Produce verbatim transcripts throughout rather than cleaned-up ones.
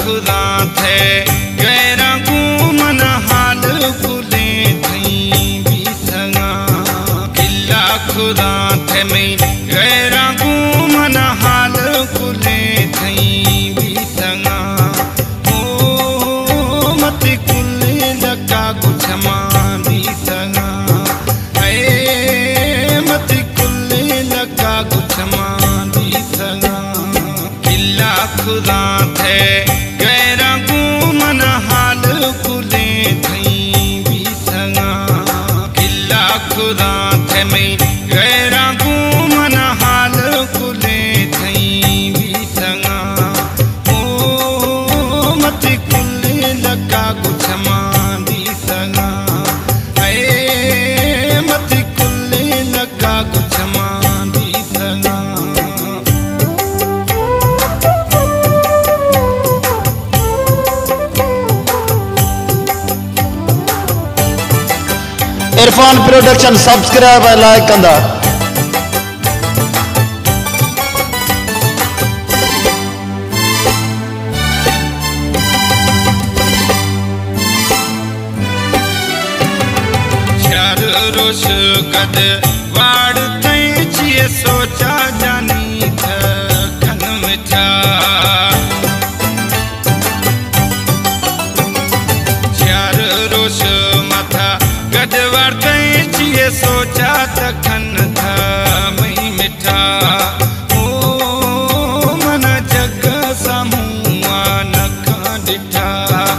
खुदा थे गैरा को मन हाल खुले थई भी संगा किला खुदा थे मैं गैरा को मन हाल खुले थई भी संगा ओ मत कुले लगा कुछ मां भी संगा ए मत कुले लगा कुछ मां भी संगा किला खुदा थे गैरा को मन हाल खुले थई भी संगा किला खुदा थे मैं गैरा को मन हाल खुले थई भी संगा ओ मत कुले लगा कुछ मां भी संगा ए मत कुले लगा कुछ मां भी संगा। इरफान प्रोडक्शन सब्सक्राइब और लाइक कंदा। चार रोश कद वाड़ तई चिए सोचा जानी था कन मिठा चार रोश मथा गद वाड़ तई चिए सोचा तखन था मई मिठा ओ मन जग समूआ नखा डिठा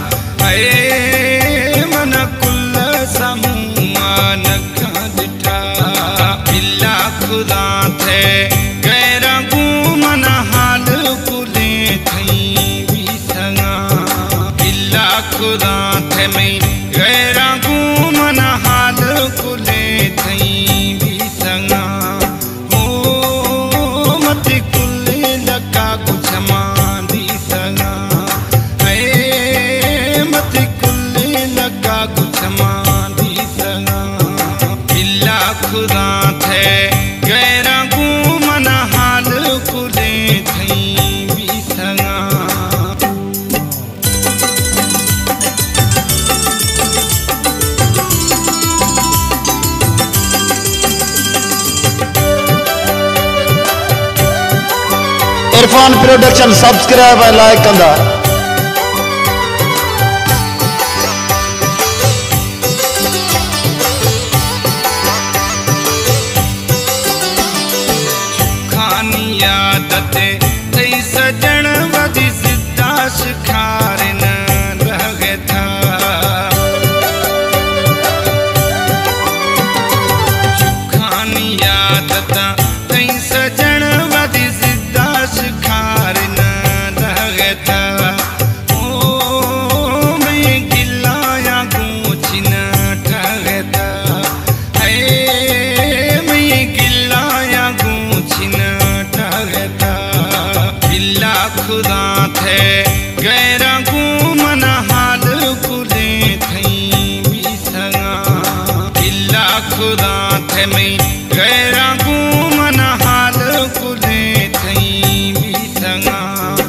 ए मन कुल समूआ नखा डिठा किला खुदा थे गैरा को मन हाल खुले थई भी संगा किला खुदा थे मैं गैरा को मन हाल खुले थई भी संगा ओ मत कुले लगा कुछ मां भी संगा ए मत कुले लगा कुछ मां भी संगा किला खुदा थे गैरा को मन हाल खुले थई भी संगा। इरफान प्रोडक्शन सब्सक्राइब और लाइक कंदा। खानी आदत थई सजण वधी सिद्धा शिखार न रह था खानी आदत थई सजण वधी सिद्धा शिखार न रह था ओ मैं गिलाया गूंच न ठग था ए मैं गिलाया गूंच न ठग था किला खुदा थे गैरा को मन हाल खुले थई भी संगा किला खुदा थे मैं गैरा को मन हाल खुले थई भी संगा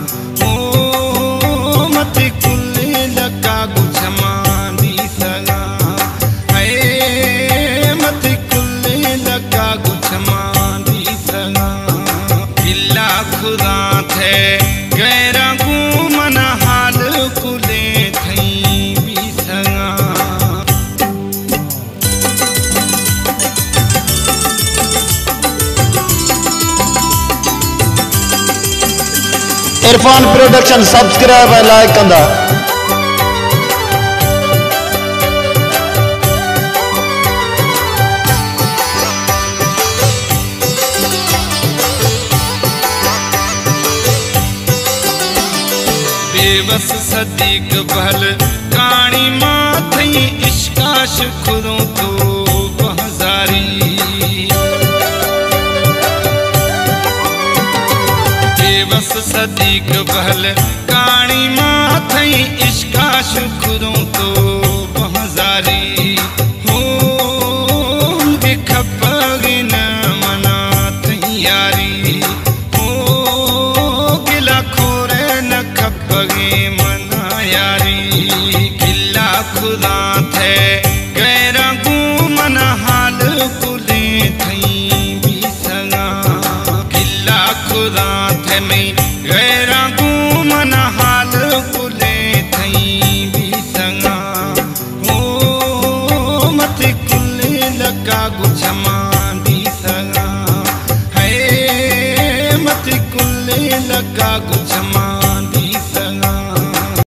ओ मत कुले लगा कुछ मां भी संगा ए मत कुले लगा कुछ मां भी संगा किला खुदा थे गैरा को मन हाल खुले थई भी संगा। इरफान प्रोडक्शन सब्सक्राइब और लाइक कंदा। बेबस सदीक भल काणी मां थई इश्काश खुदो तो बहजारी बेबस सदीक भल काणी मां थई इश्काश खुदो तो बहजारी हो खपगे न मना तैयारी हो गिला खोरे न खपगे मन सगा है मत कुल्ले लगा कुछ मां